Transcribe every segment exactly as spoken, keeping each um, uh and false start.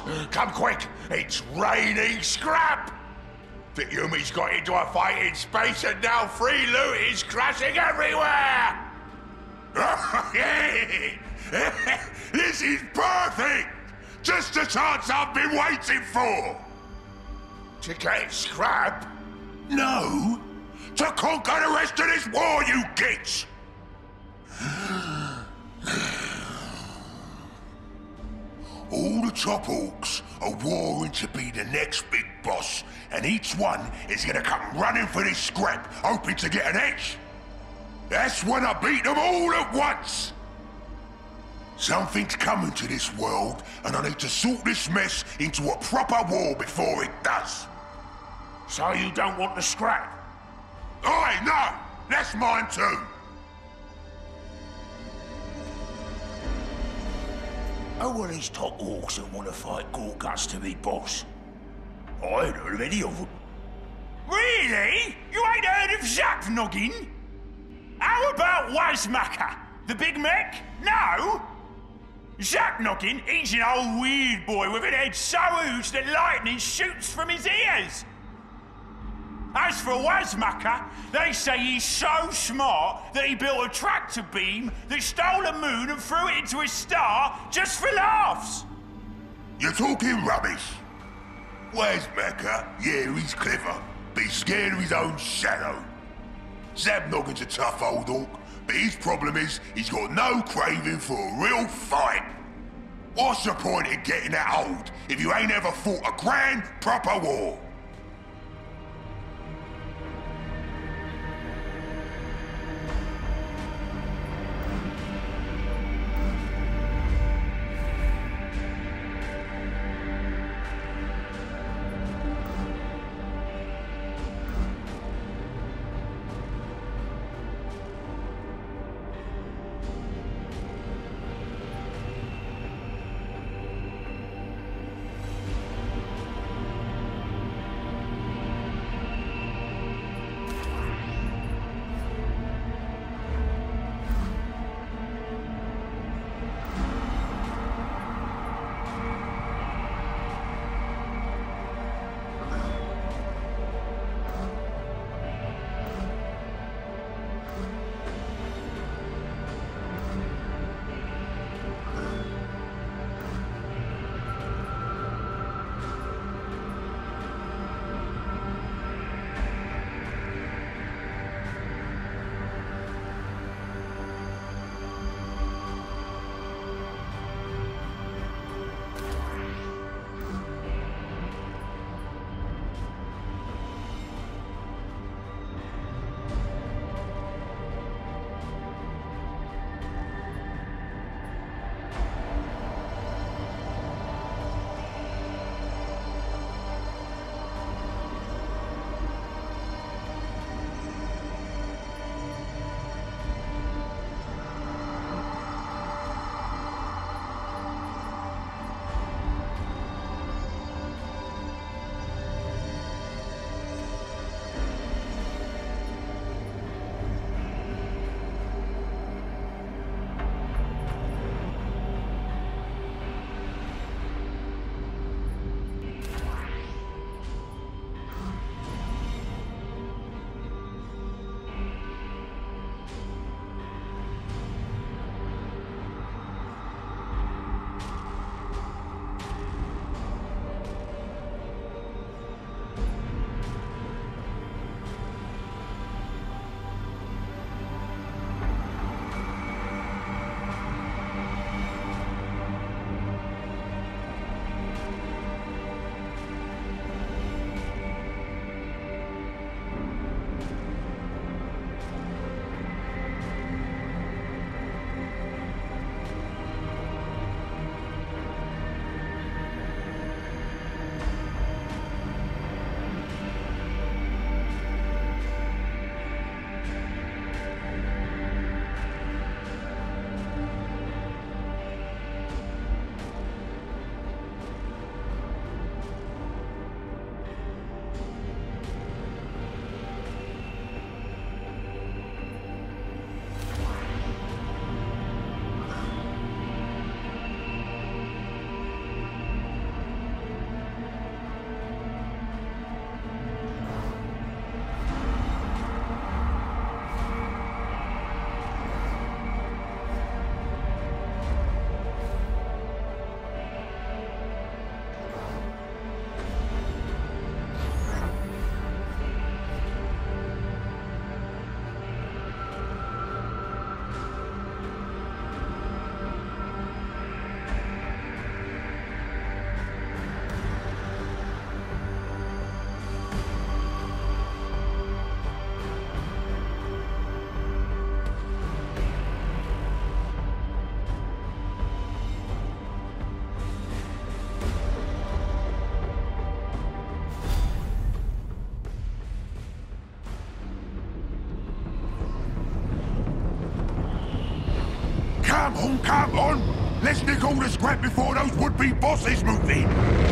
Come quick! It's raining scrap! The Yumi's got into a fight in space and now free loot is crashing everywhere! This is perfect! Just the chance I've been waiting for! To get scrap? No! To conquer the rest of this war, you gits! All the top orcs are warring to be the next big boss, and each one is gonna come running for this scrap, hoping to get an edge. That's when I beat them all at once! Something's coming to this world, and I need to sort this mess into a proper war before it does. So you don't want the scrap? Aye, no! That's mine too! Who are these top orcs that want to fight Gorgutz to be boss? I ain't heard of any of them. Really? You ain't heard of Zapnoggin? How about Macha, the big mech? No? Zapnoggin, he's an old weird boy with an head so huge that lightning shoots from his ears. As for Macha, they say he's so smart that he built a tractor beam that stole a moon and threw it into a star just for laughs. You're talking rubbish. Where's Macha? Yeah, he's clever, but he's scared of his own shadow. Zapnoggin's a tough old orc, but his problem is he's got no craving for a real fight. What's the point in getting that old if you ain't ever fought a grand, proper war? on, come on! Let's nick all the scrap before those would-be bosses move in!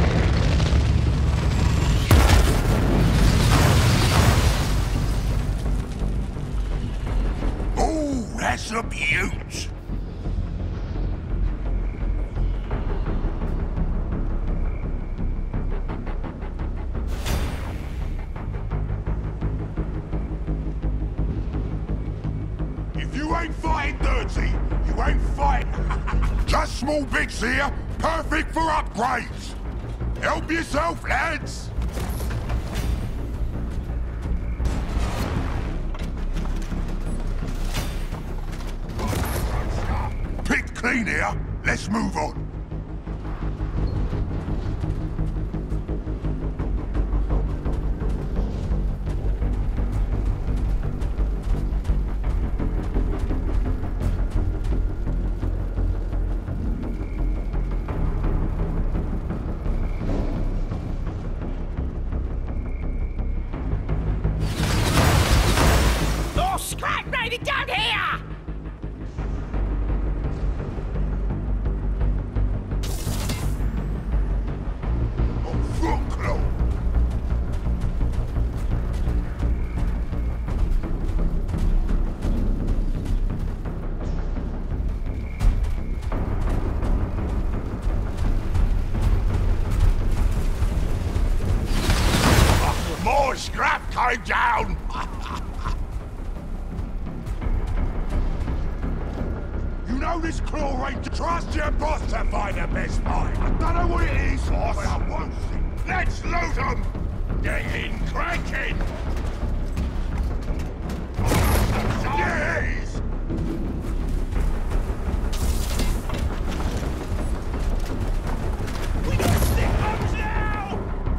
Oh, that's a beaut! You ain't fighting dirty. You ain't fighting. Just small bits here, perfect for upgrades. Help yourself, lads. Picked clean here. Let's move on. Scrap came down! You know this claw ain't to trust your boss to find the best fight. I don't know what it is, boss, but I won't see. Let's loot them! Getting cranking! Yes! We got stick bombs now!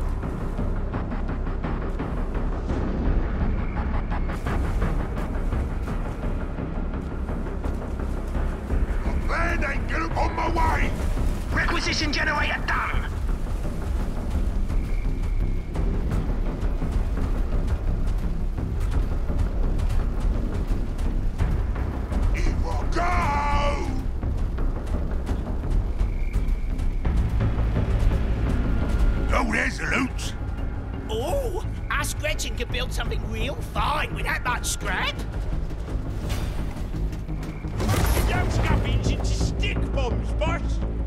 Ain't get up on my way! Requisition generator done! Here I go! Oh, there's the loot! Oh, us Gretchen could build something real fine with that much scrap! Don't scavenge into stick bombs, boss!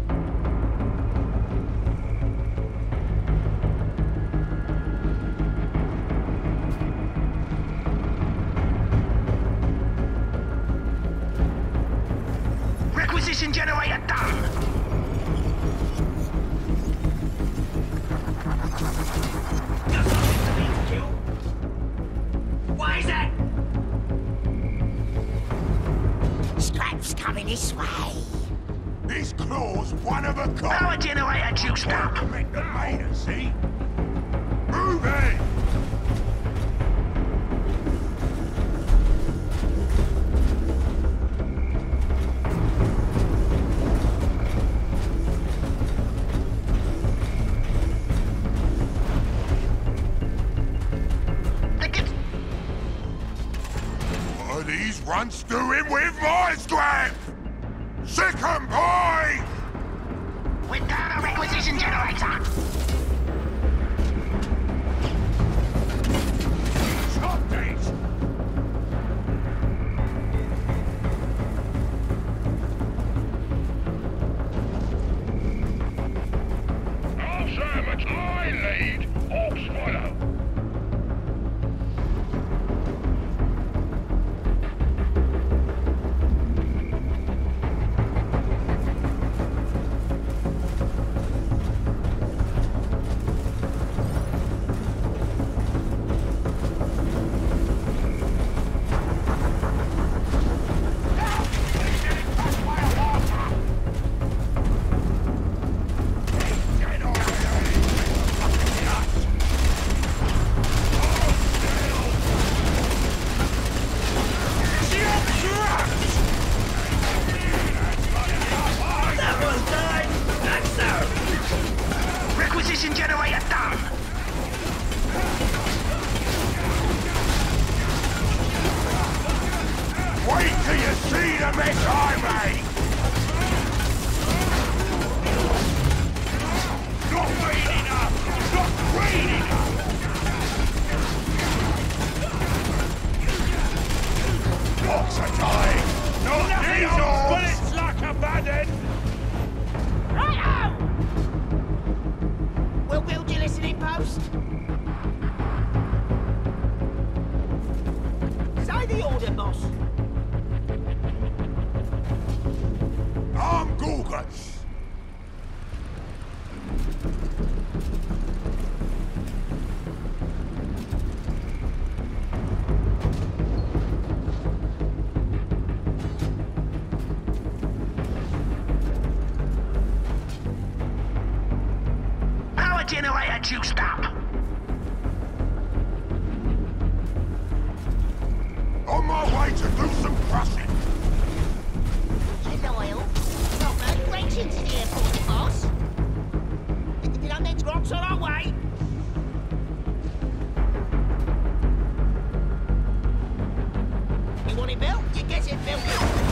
Requisition generator done! Why is that? Scrap's coming this way. This claw's one of a kind. Power generator juiced up! Make the mater, see? Move it! What are these runts doing with my scrap? Sick 'em, boy! We're down a requisition generator! Stop it! I'll say much I lead, Orcs follow. juiced up. On my way to do some crushing. Hello, Robert. Wrenching to the airport, boss. Did I mention rocks on our way? You want it built? You get it built.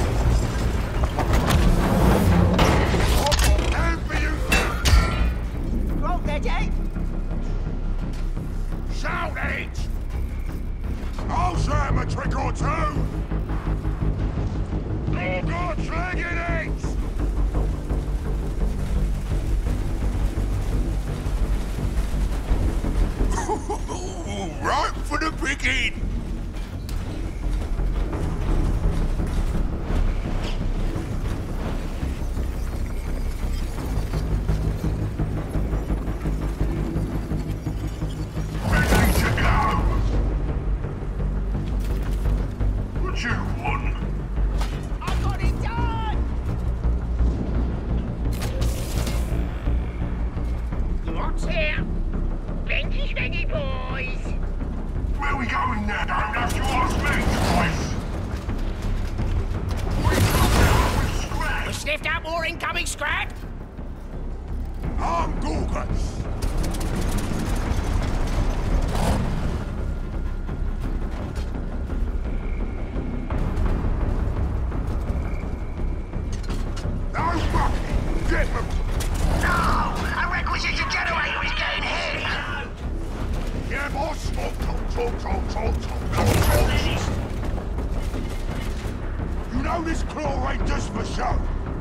And for you. Roll, Daddy. Shout it! I'll show him a trick or two! Gorgutz leggings! Right for the picking! Sniffed out more incoming scrap? I'm Gorgutz. No mucking! Get them! No! A requisition generator is getting hit! Yeah, boss! Talk, talk, talk, talk, talk, talk, talk. You know this claw ain't just for show.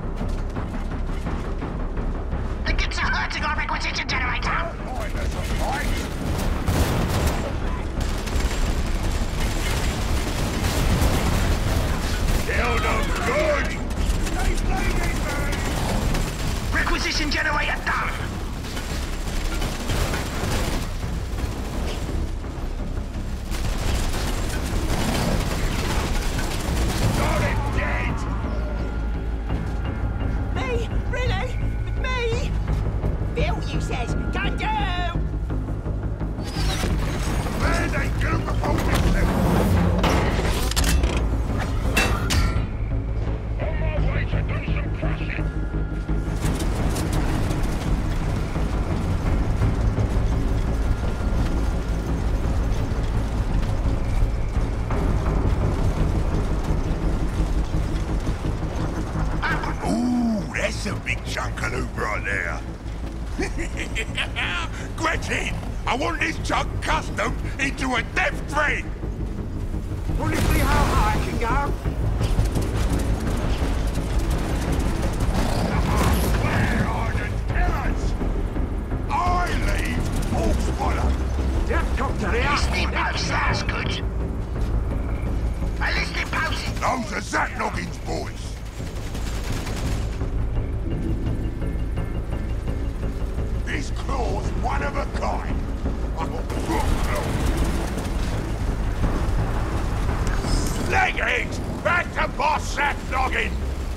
The kids are hurting our requisition generator! Boy, there's a fight! Still no good! Stay bleeding, man! Requisition generator done! Got it dead! Me? Really? Me? Bill, you says, can do! Man, they do before themselves! On my way to do some crushing. Ooh, that's a big chunk of loot right there. Gretchen, I want this chunk custom into a death threat. Want to see how high I can go? Where are the killers? I leave Orcs follow. Death copter Listening here. post sounds good. A listening post! Those are Zach Noggins' boys. This claw's one of a kind. Leggings! Back to boss Zach Noggin!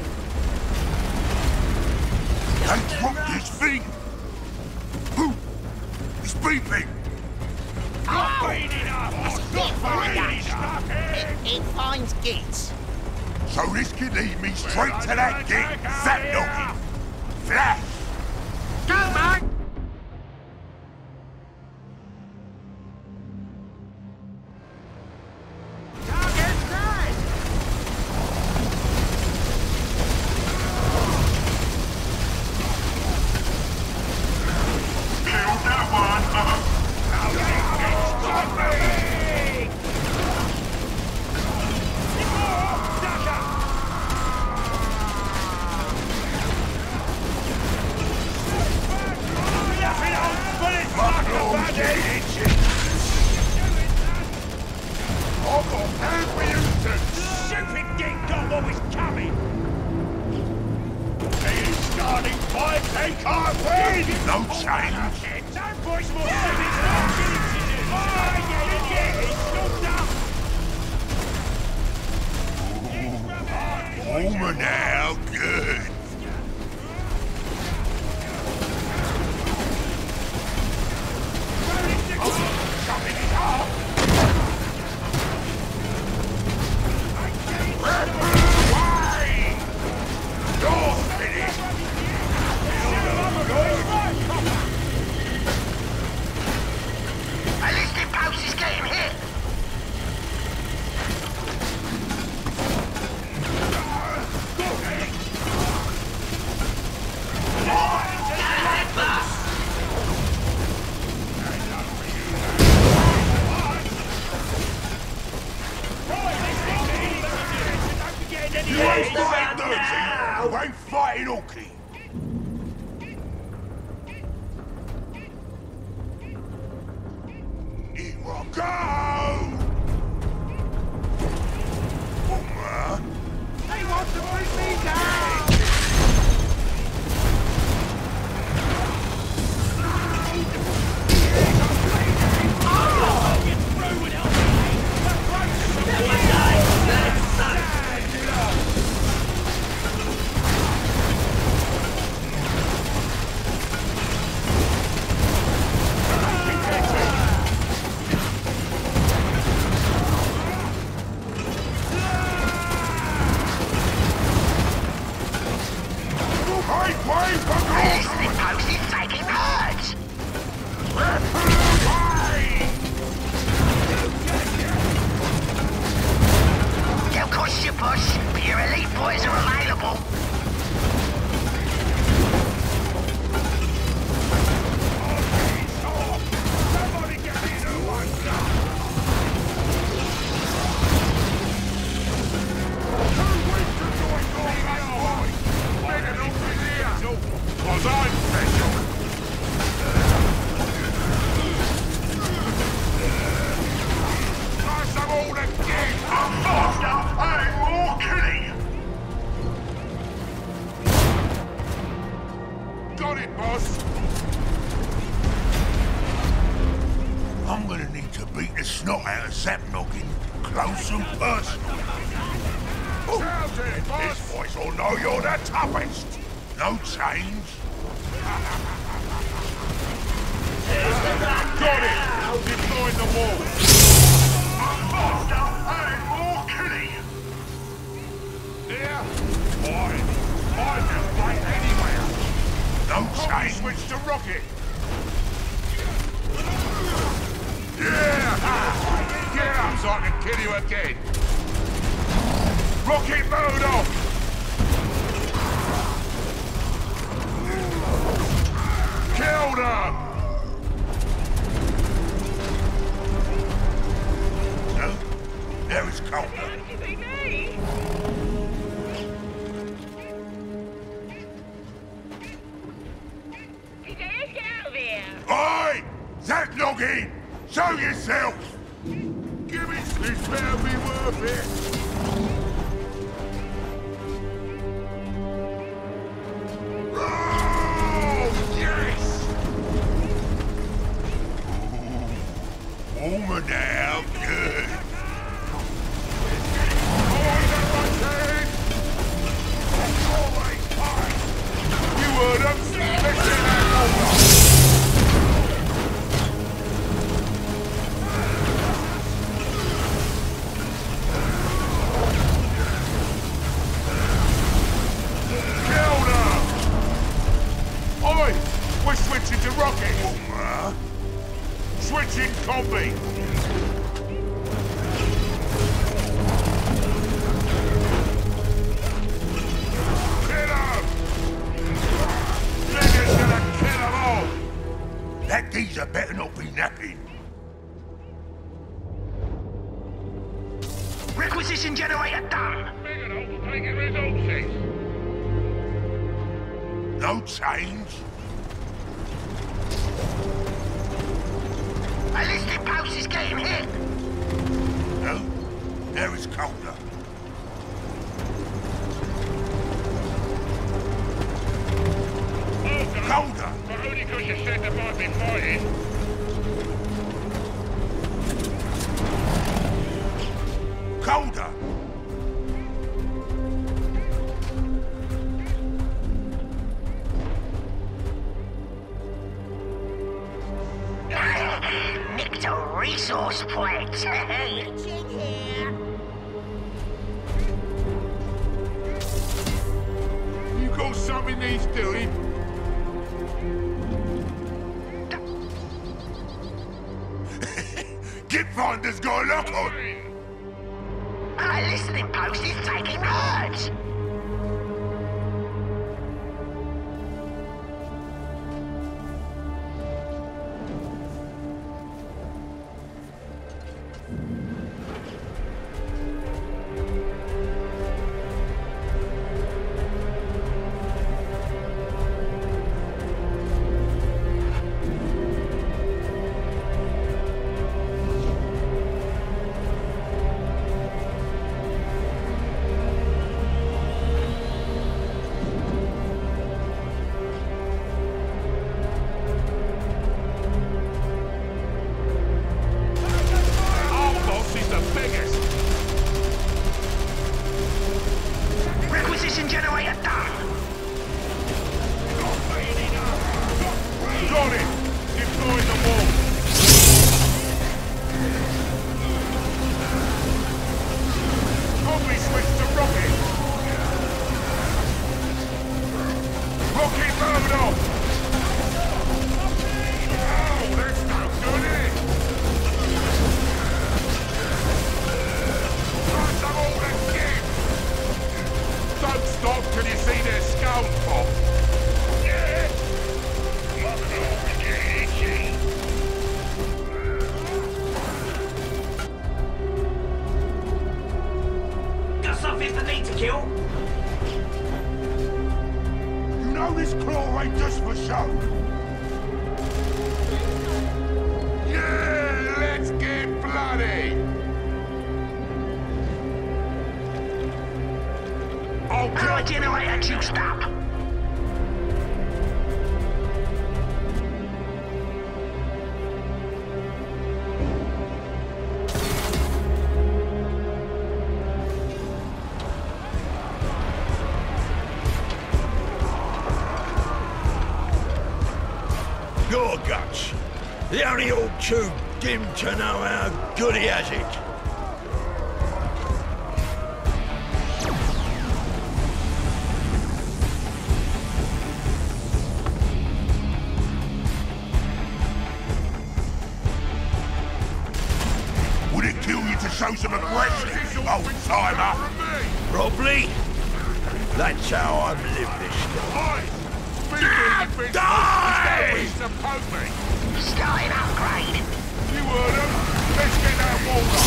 They dropped his feet! Who? He's beeping! Oh! enough! It's bit for that. It, it finds gits. So this could lead me straight to that gig, Zach Noggin! Flash! Go, mate! Target's dead! Killed that one. Stupid git got what was coming! They starting fight, they can't win! No change! Don't push more cities than villages! Oh, yeah, yeah, it's stopped up! Warmer now, good. ain't fighting Orky. Here I go! Oh, They want to bring me down! Listening post is taking hurt! They'll cost you push, but your elite boys are available. somebody get me to one gun! Two weeks to join Gorgutz! Bigger than here! Cause I'm special! Nice I'm all again! I'm faster and more killing! Got it, boss! I'm gonna need to beat the snot out of Zapnoggin close and personal. Sounds it, boss! This voice will know you're the toughest! No change. Got it! Deploying the wall. I'm faster and more killing. Yeah? Fine. I can fight anywhere. No change. Switch to rocket. Yeah! Get up so I can kill you again. Rocket mode off. Killed him! No, there is Calder. Oi! Zapnoggin! Show yourself! Give me this, better be worth it! Warmer now, good. You heard him? Let's get that over. Killed him! Oi! We're switching to rocket. Uh, Switching combi! Kill him! Nigger's gonna kill them all! That geezer better not be napping. Requisition generator done! Bigelow taking resources. No change. A listed post is getting hit! No, there is Calder. Calder! But only because you said there might be fighting. Calder! Nicked a resource point! Reaching here. You got something needs doing? Gitfinder's got a lock on! A listening post is taking hurt! kill? You know this claw ain't just for show. Yeah, let's get bloody! I'll Power generator juiced up. Gorgutz, the only Orc too dim to know how good he has it. Would it kill you to show some aggression, old timer? Probably. That's how I've lived this life. Die! Die! Suppose me. Starting upgrade. You heard him. Let's get that water.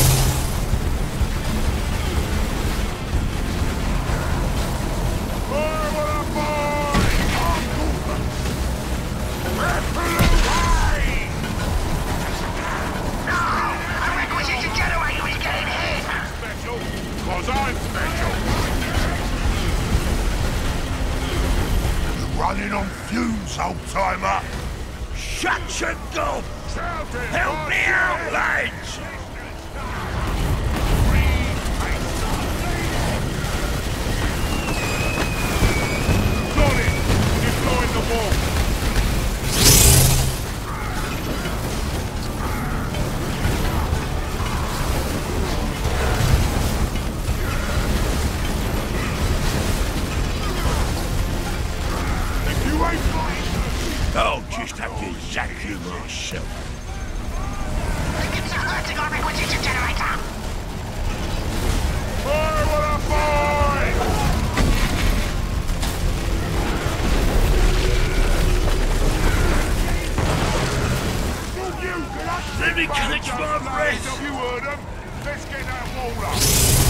Oh, what a boy! Away! No! A requisition generator is getting hit! Special, cause I'm special. Running on fumes, old timer. Shut your gob! Help me out, lads! Got it! Deploying the wall. I'll just have to zap you myself. It's a hurting our requisition generator! Oh, what a boy! Let me catch my breath! You heard him. Let's get that wall up.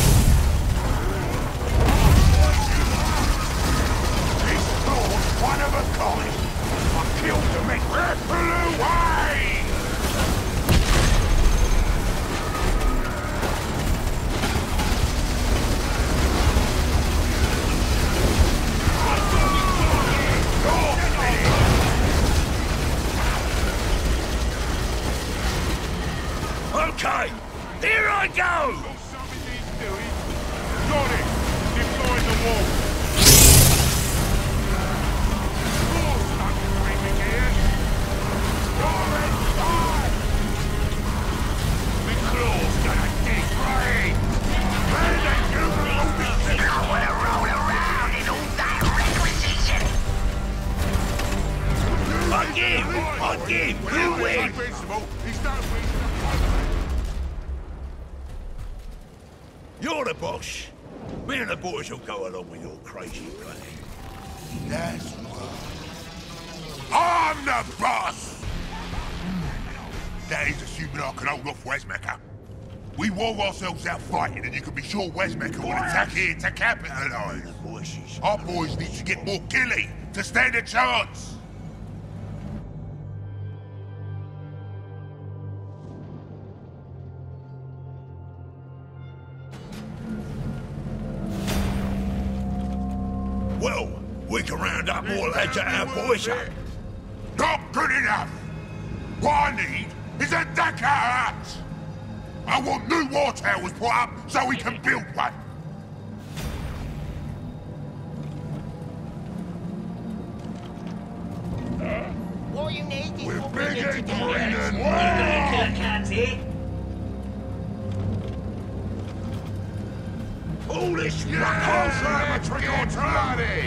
This claw's one of a kind. I killed them in Ripple away! Okay, here I go! Got it! Deploying the wall. You win! You're the boss. Me and the boys will go along with your crazy plan. That's right. I'm the boss! That is assuming I can hold off Westmacher. We wore ourselves out fighting, and you can be sure Westmacher will attack here to capitalise. Our boys need to get more killy to stand a chance. Well, we can round up more lads at our boys' hut. Not good enough! What I need is a Dakar hut! I want new war towers put up so we can build one! What you need is We're what we big need to and do. green and You're gonna kill a cat here? All this Yeah, ruckus! trick or bloody!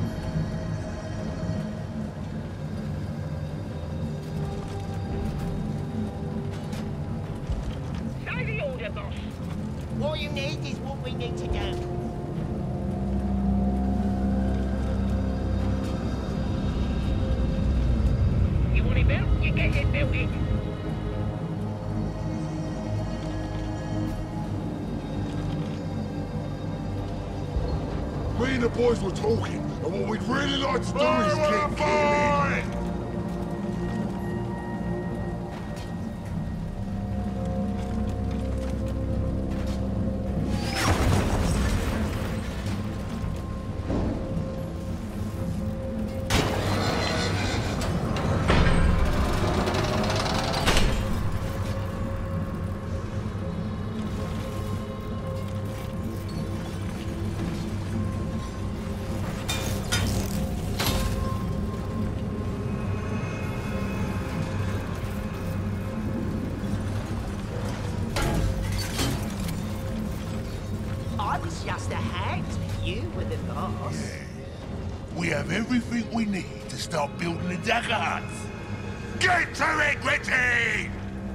Say the order, boss. What you need is what we need to do. You want it built? You get it built in. me and the boys were talking, and what we'd really like to do is get killing. Just a hand. You were the boss. Yeah. We have everything we need to start building the dagger huts. Get to it, Gritty!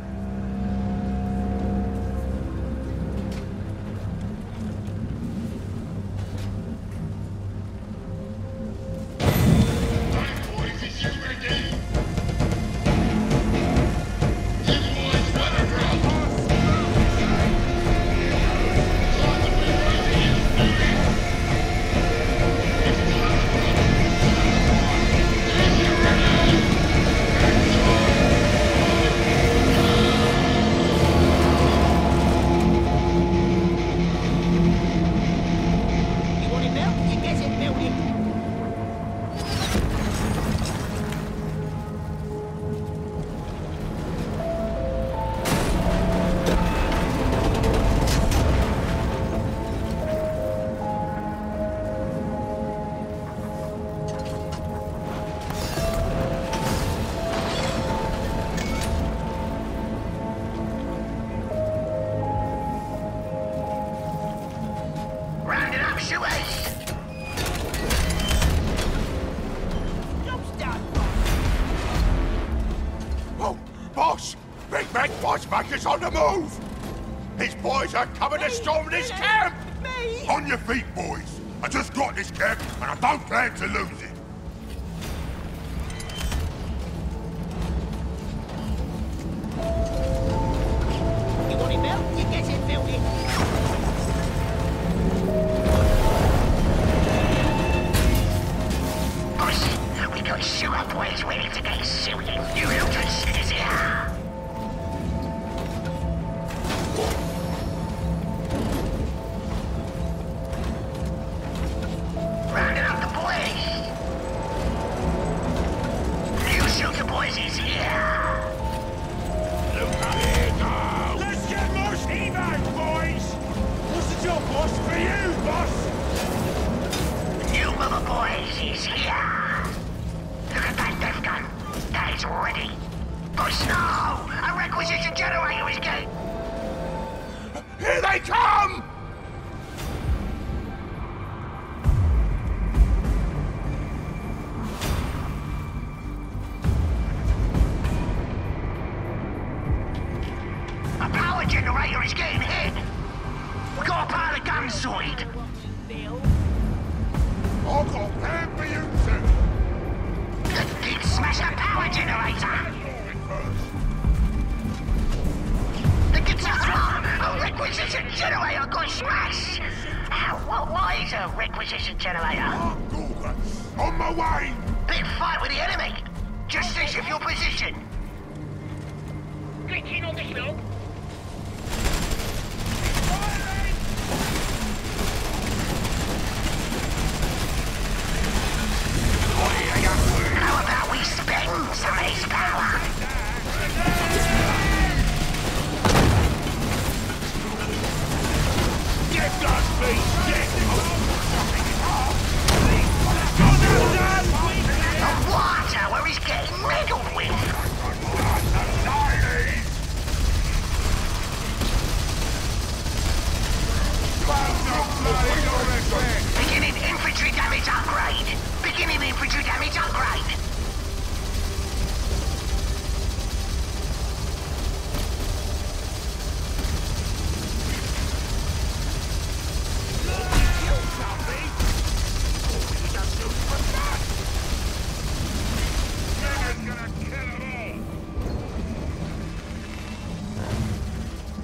Macha's on the move! His boys are coming to storm this camp! Me? On your feet, boys! I just got this camp, and I don't plan to lose it! You want it built? You get it built in. Boss, we got sewer boys ready to get suited. You looters is here! Requisition generator. Oh, Gorgutz! On my way! Big fight with the enemy! Just think of your position! Get in on this hill! How about we spend some of his power? Get us, please! Get! The water where he's getting meddled with! Beginning infantry damage upgrade! Beginning infantry damage upgrade!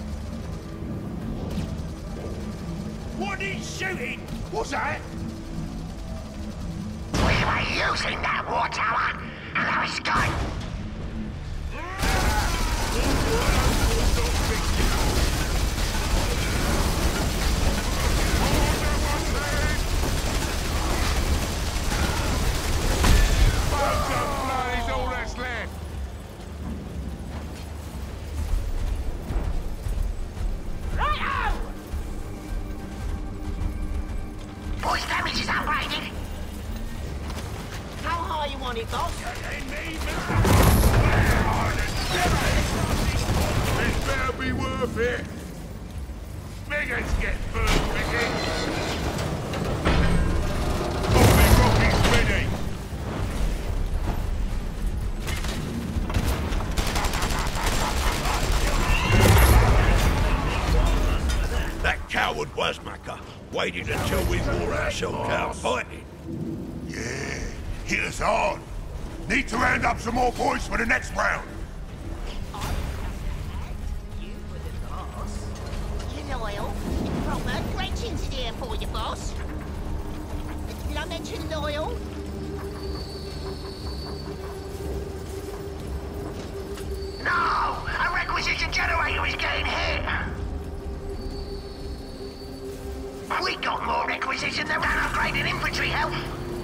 What is shooting? What's that? using that war tower. Allow escape. All that's left. Righto! Boys, damage is upgraded. How high you want it, boss? This better be worth it. Figures get first, Mickey. Coffee rockets ready. That coward was Macha. Waited until we wore ourselves out fighting. Yeah, hit us hard. Need to round up some more points for the next round. You were the boss. You loyal. Proper great engineer for you, boss. Did I mention loyal? No! A requisition generator is getting hit! We got more requisition than upgraded infantry health!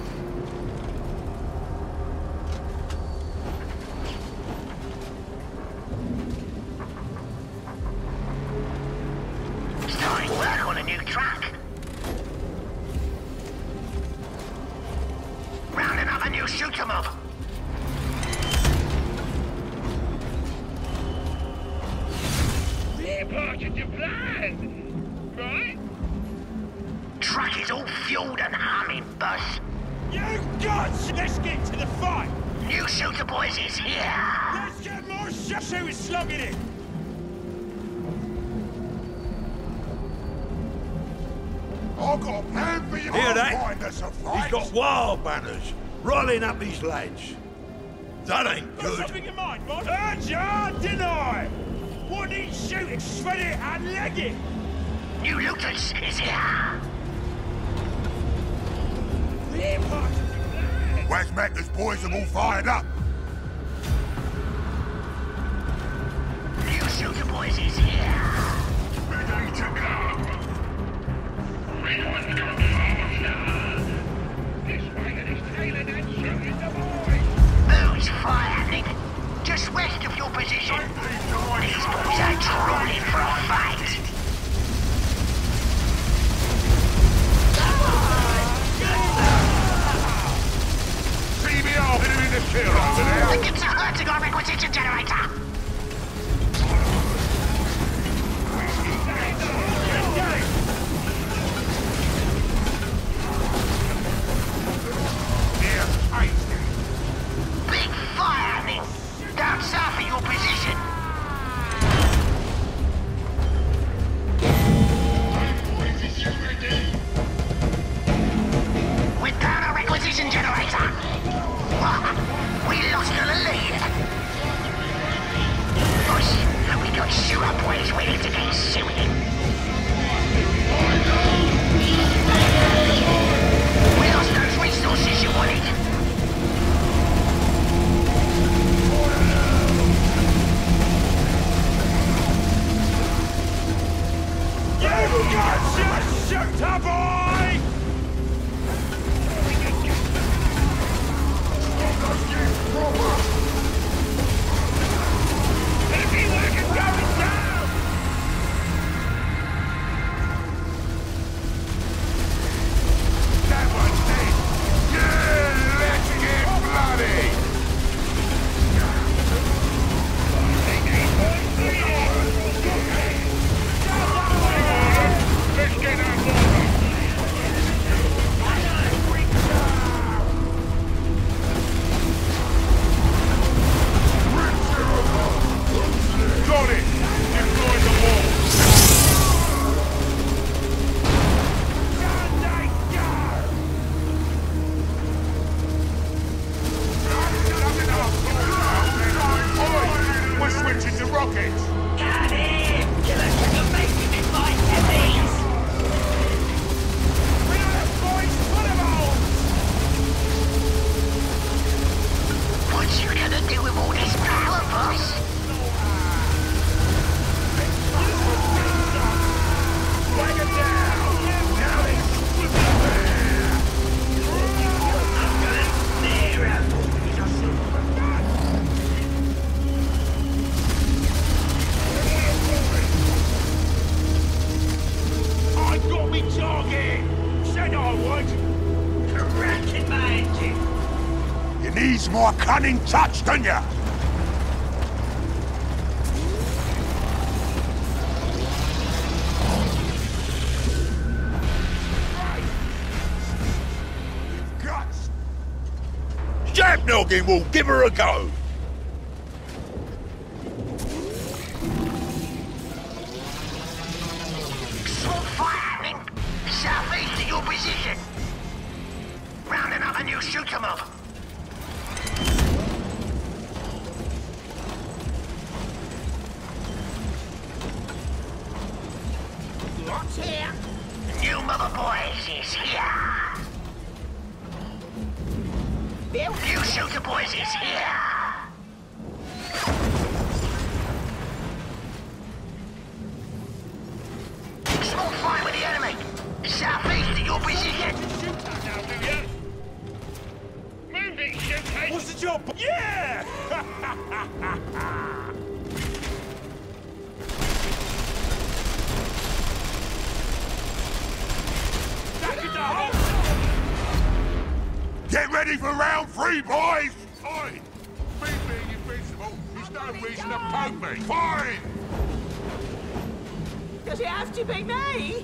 Starting work on a new track. Rounding up a new shooter mob. We're part of your plan, right? Truck is all fueled and humming, boss. You guts! Let's get to the fight! New shooter boys is here! Let's get more shots who is slugging it! I've got a plan for you. Hear that? Find us a fight. He's got wild banners, rolling up his lads. That ain't Got good. something in mind, boss? Urgent deny! What needs shooting? Shred it and leg it! New looters is here! We're part of the plan! Where's Macha's boys are all fired up? New shooter boys is here! Ready to go. We want to come faster. This way and it's tailored and shooting the boys. Who's firing? Just west of your position. These boys are drooling for a fight. C B R hit him in the kill over there. The kids are hurting our requisition generator. Big fire down south of your position. We're down a requisition generator. We lost the lead. Push, and we got shooter boys waiting to get shooting. We lost those resources you wanted. You guts! You shooter boy! Everyone can go down. That one's dead. Yeah, let's get bloody. Let's get our water. Fancies my cunning touch, don't ya? Guts! Jabnoggin will give her a go. Small fire happening. Southeast of your position. Rounding up and you shoot 'em up. What's here? New mother boys is here. Bill? New shooter boys is here. Small fight with the enemy. Southeast of your position. Move it, shithead! What's the job? Yeah! Get ready for round three, boys! Oi! Me being invincible is no reason to poke me. Fine! Does it have to be me?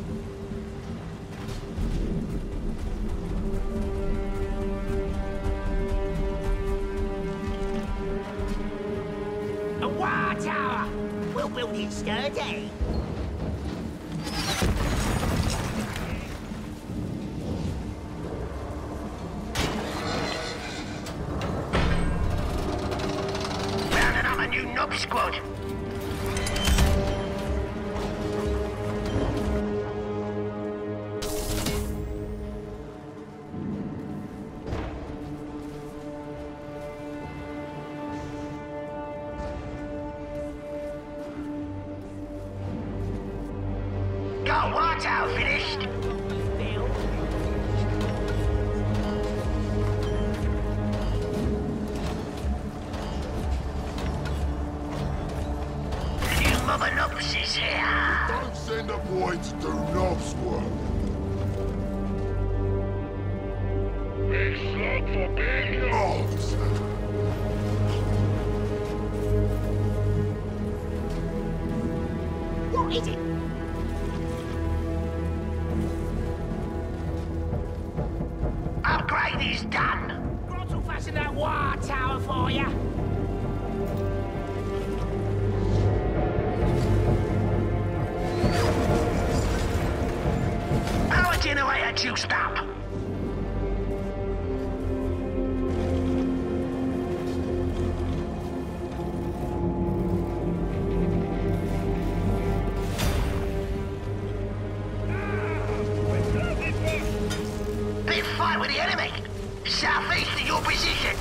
A war tower! We'll build it sturdy. Rounding up a new knob squad. Got war tower finished. Bill? New mother nobs is here. Don't send a boy to do knobs work. Big slug for big knobs. Knobs! What is it? Upgrade is done. Grottle fashion that war tower for ya. Power generator juiced up. Big fight with the enemy. Southeast of your position.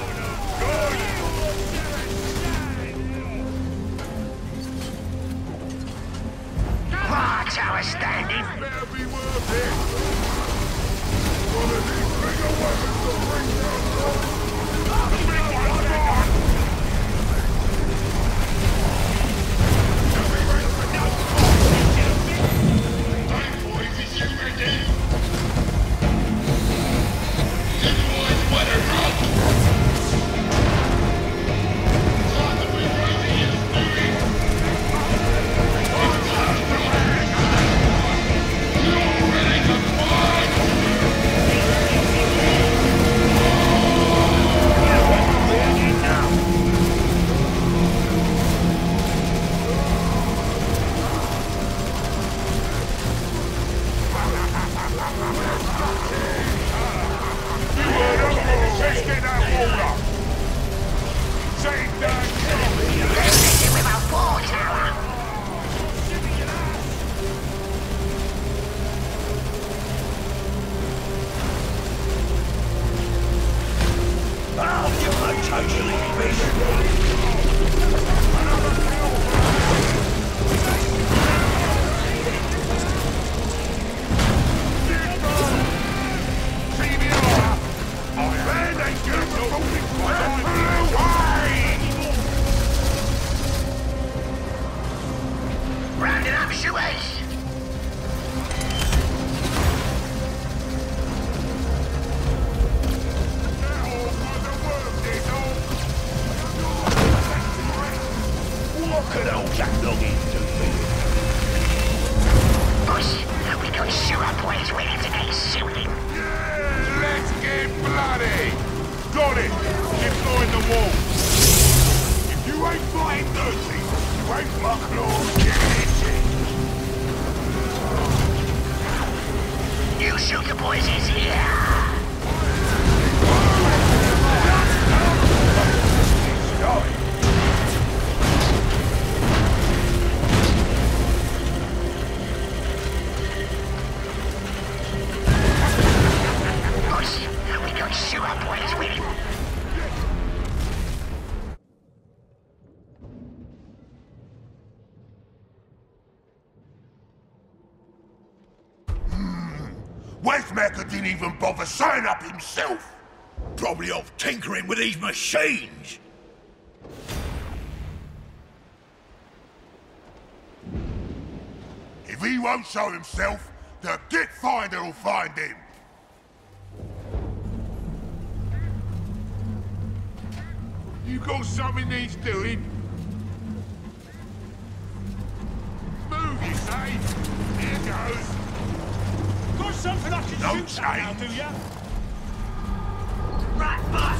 War tower standing. Better be worth it! One of these bigger weapons will bring noggin to feed. Boss, we got sewer boys ready to get shooting. Yeah, let's get bloody! Got it! Get behind the wall. If you ain't fighting dirty, you ain't mucking on getting itchy. You shooter boys is here. Started. Boss, we got sewer boys with him. West Macha didn't even bother signing up himself. Probably off tinkering with these machines. If he won't show himself, the Git Finder will find him. You got something needs doing? Move, you say? Here goes. Got something I can No shoot at now, change. do ya? Right, boss.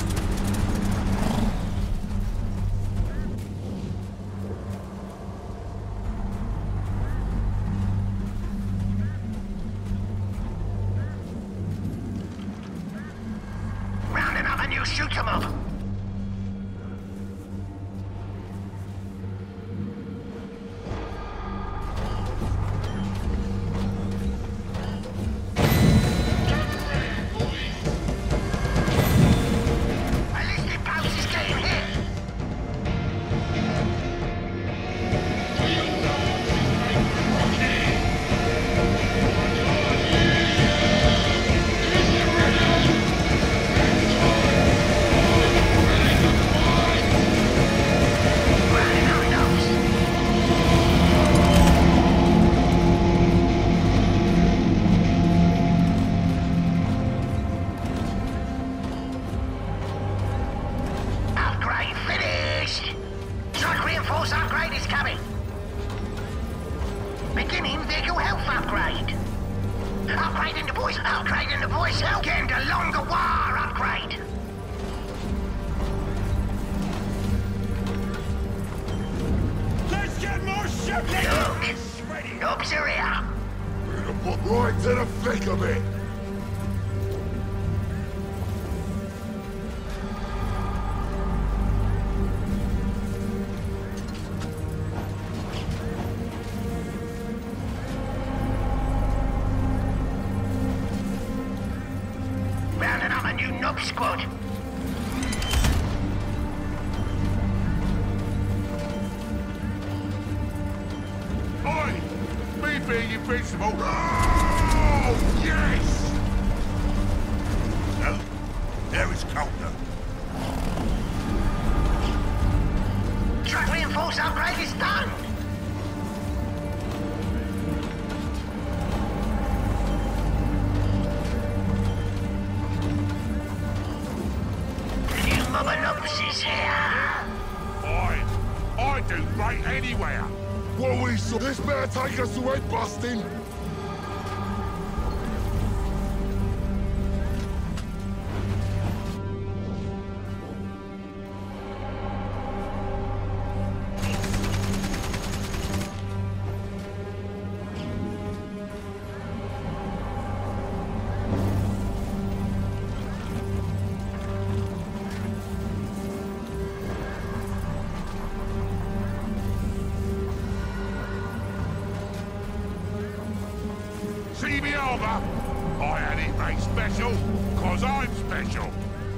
Rounding up a new shoot 'em up. Ballistic post is getting hit. Running out those. Upgrade finished! Truck reinforced upgrade is coming. Beginning vehicle health upgrade. Upgrading the voice, upgrading the voice health. Getting the longer war upgrade. Let's get more shooting! Look, Noobs are here. We're gonna put right to the thick of it. Rounding up a new noob squad. Oi! Me being invincible. Oh, yes! No, there is counter. Truck reinforced upgrade is done. The new mob of noobs is here. Fine. I do great anywhere. What we saw. This better take us away busting. See me over? I had it made special, cause I'm special.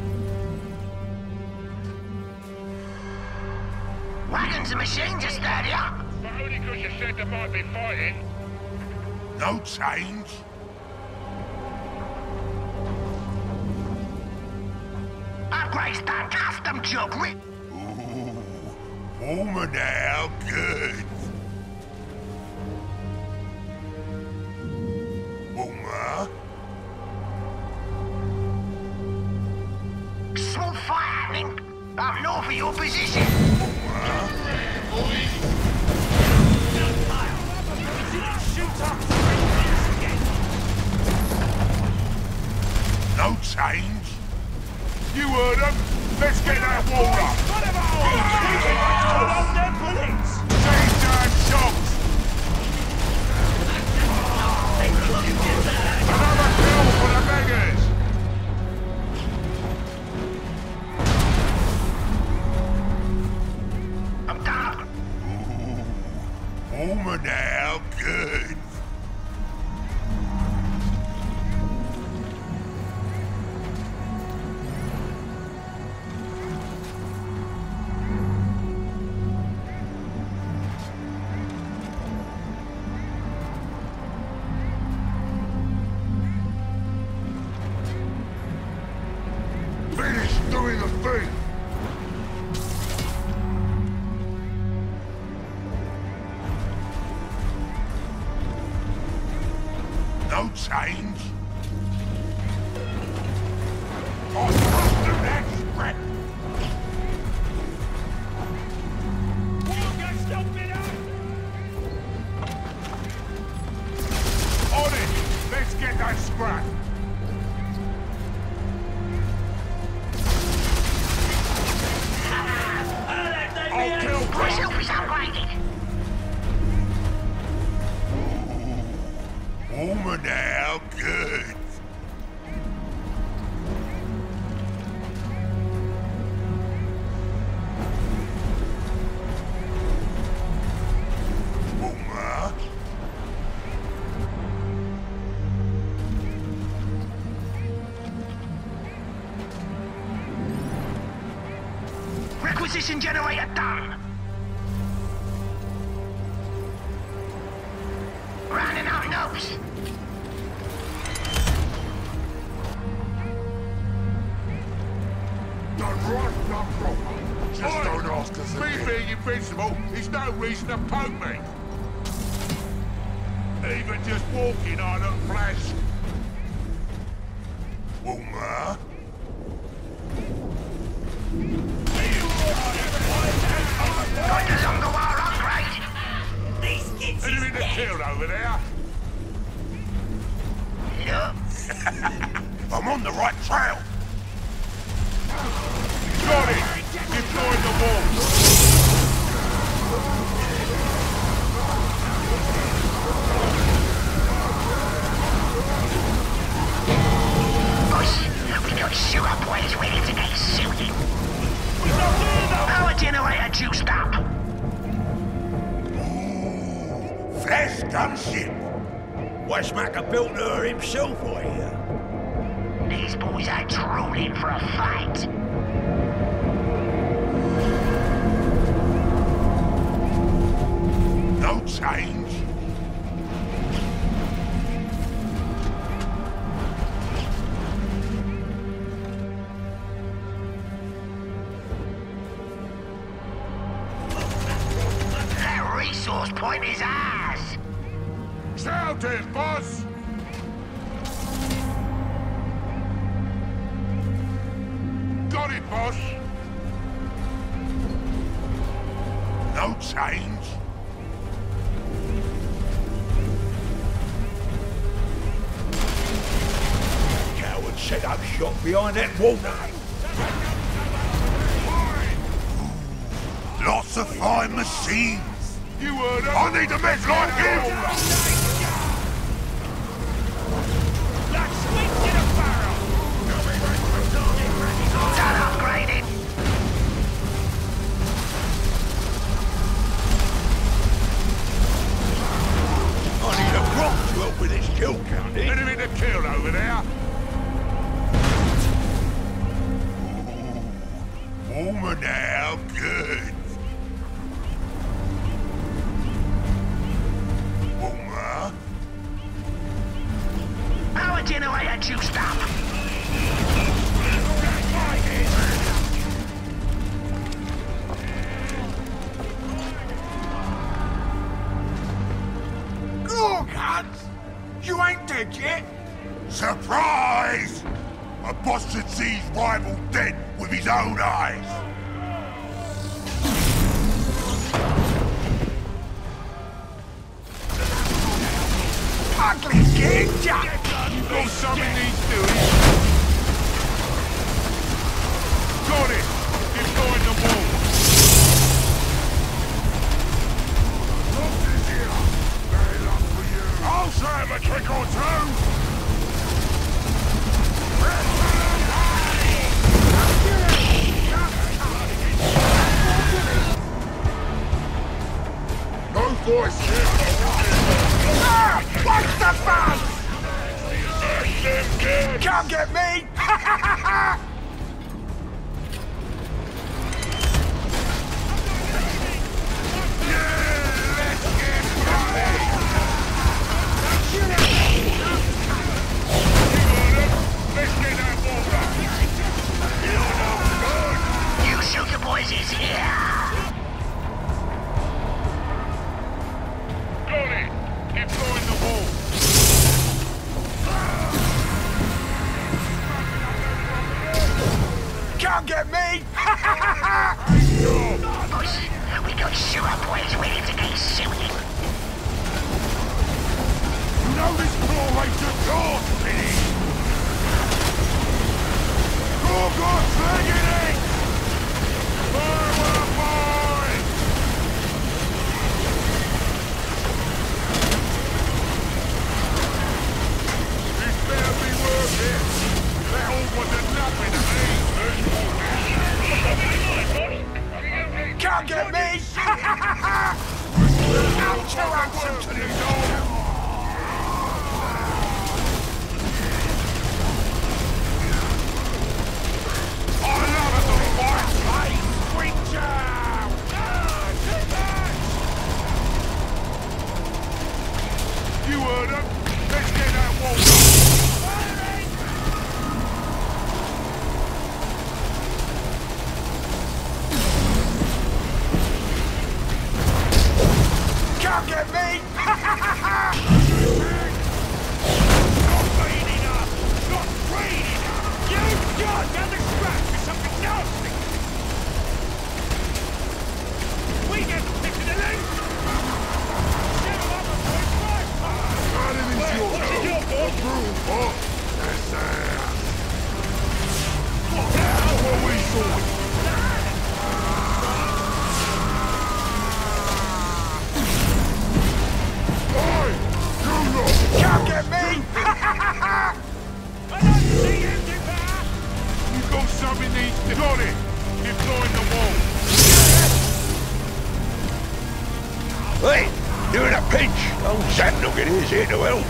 Wagons and machines are sturdy up. But only because you said there might be fighting. No change. Upgrades done. Custom job. Re Ooh, warmer now, good. Warmer. Small fire happening up north of your position. Warmer. Warmer now, good. Finish doing the thing! No change. Oh, trust him, that's spread. On it! Let's get that scrap. I'll kill Myself is upgraded. Warmer now, good. Warmer. Requisition generator done. Running out notes. Done right, not proper. Just Oi, don't ask us me again. being invincible is no reason to poke me. Even just walking, I look flash. Warmer. Got the longer war upgrade. These kids is Anything to kill over there? Look. I'm on the right trail. Got it! Deploying the wall. Boss, we got sewer boys ready to get suited. Power generator juiced up. Ooh, flash gunship. Was Macha built her himself, I hear? These boys are drooling for a fight. No change. That resource point is ours. Shout it, boss! Got it, boss! No change. Coward set up shop behind that wall. Lots of fine machines. You heard her! I need a mech like him. Done upgrading. I need a prop to help with this kill counting. Anything to kill over there? Warmer now, good. Warmer. Power generator juiced up. Gorgutz! You ain't dead yet? Surprise! A boss should see his rival dead with his own eyes. Ugly kid! Got something needs doing. Got it! Deploying the wall. I'll show him a trick or two! No voice here! What's the fuss? Can't get me! You shoot the boys is here. Got it! Deploying the wall. Can't get me! Boys, we got sewer boys ready to get shooting. You know this floor rates of course, Vinny! Gorgutz, dragging it! Forward, boys! This better be worth it! That all wasn't nothing to me! Can't get me! I'm too handsome to lose all! I love it, the white face! Creature! You heard him? Let's get that wall up! Can't get me! Not clean enough! Not clean enough! You've got another scratch for something nasty! We get picked in the link! Running into your hole! A broom, huh? That's that! What the hell were we doing? Oi! You lot! Can't get me! I don't see you, Dipper! You got something needs to... Got it! Deploying the wall! Hey, you're in a pinch. Old Sandnugget is here to help.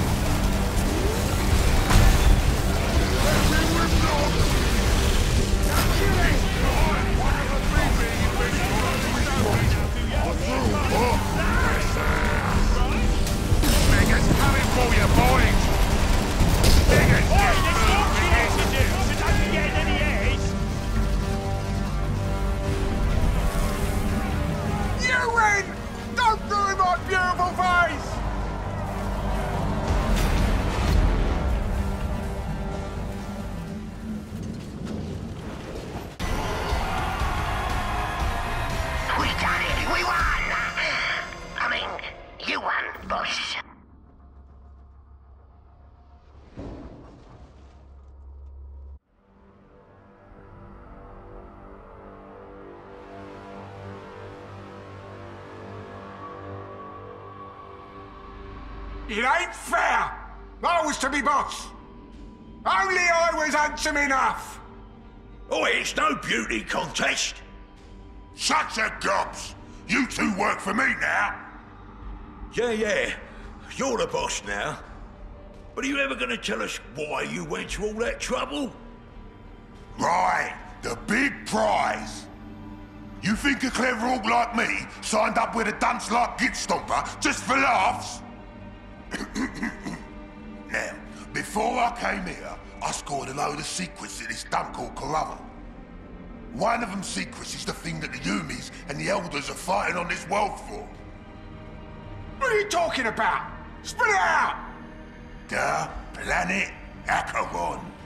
Niggas coming for you, boys! Niggas! You win! Don't ruin my beautiful face! We done it! We won! I mean, you won, boss. It ain't fair! I was to be boss! Only I was handsome enough! Oh, it's no beauty contest. Shut your gobs! You two work for me now! Yeah, yeah. You're the boss now. But are you ever going to tell us why you went to all that trouble? Right, the big prize! You think a clever orc like me signed up with a dunce like Git Stomper just for laughs? Now, before I came here, I scored a load of secrets at this dump called Corrupt. One of them secrets is the thing that the Yumis and the Eldars are fighting on this world for. What are you talking about? Spit it out! The planet Acheron.